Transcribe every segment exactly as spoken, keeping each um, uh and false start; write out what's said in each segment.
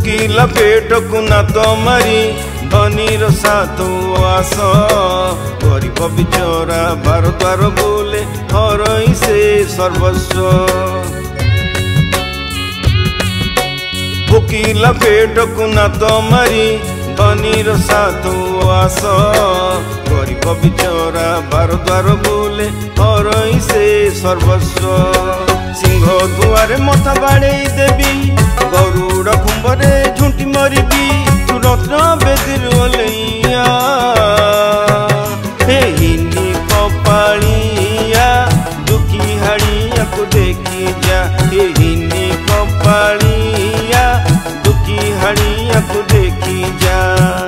भुकिला पेट को नात मारी धनीर साथ आस गरीब बिचरा बार द्वार बोले हरई से सर्वस्व। भुकिला पेट को नात मारी धनीर साथ आस गरीब बिचरा बार द्वार बोले हरई से सर्वस्व। सिंह दुआरे मथा बाड़े देवी गरुड़ खुंबरे झुंटी मरबी तू रत्न बेदिर ओलैया हे हिनी कपालिया दुखी हाड़िया को देखी जा हे हिनी कपालिया दुखी हाड़िया को देखी जा।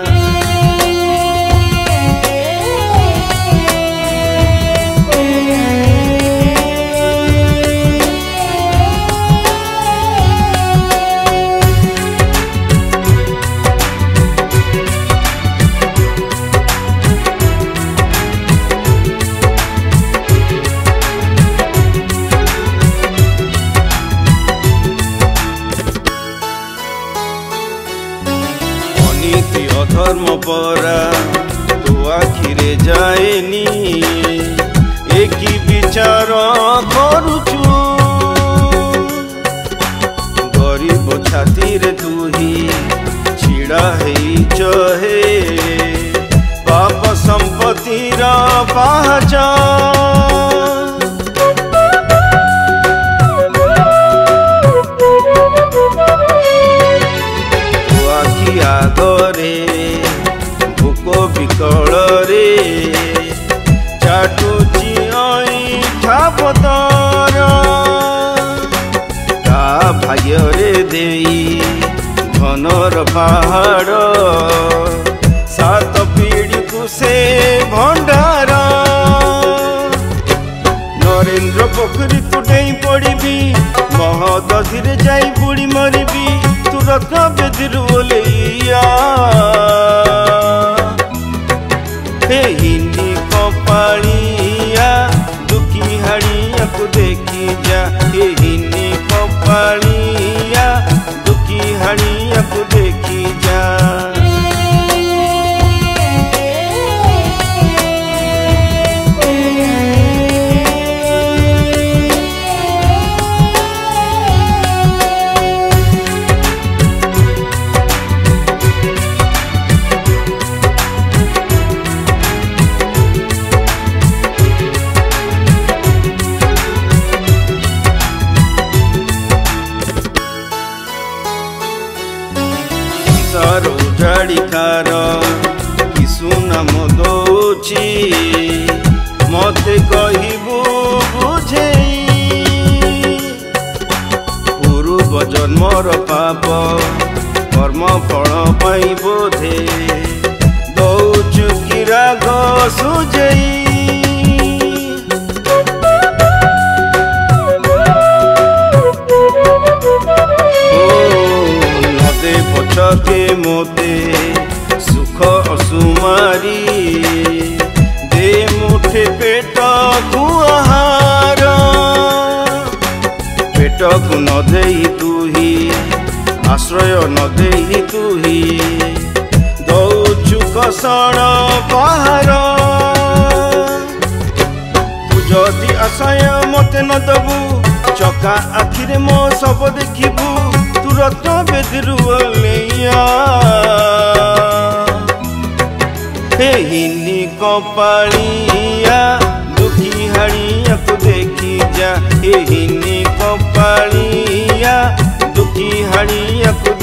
नीति अधर्म परा तो आखिरे जाएनी एक विचार करुचु गरीब छाती रे तू ही छिड़ा है चहे पाप संपत्ति रा पहचा आगरे भूक विकल रे चाटुची ऐठा पतर का भाग्य रे देई धनर पहाड़ सात पीढ़ी को से भंडार। नरेंद्र पोखरी तू डेई पड़बी महदधि रे जाई बुड़ी मरबी तू रत्न बेदिर ओलैया हे हिनी कपालिया दुखी हाड़िया को देखी जा हे हिनी कपालिया दुखी हाड़िया को देखी जा। उजाड़ी कार किसु नाम दौची मते कहबू बुझे पूर्व जन्मर पाप कर्म फल पाई बोधे दौचु कि राग सुझई पछके मोते सुख असुमारी दे मुठे पेट को आहार पेट को न देई तू ही आश्रय न देई तू ही दौचु कषण पहार। तू जदि आशय मते न दबू चका आखिरे मो सब देखिबू तू रत्न बेदिर ओलैया हे हिनी कपालिया दुखी हाड़िया को देखी जा हे हिनी कपालिया दुखी हाड़िया को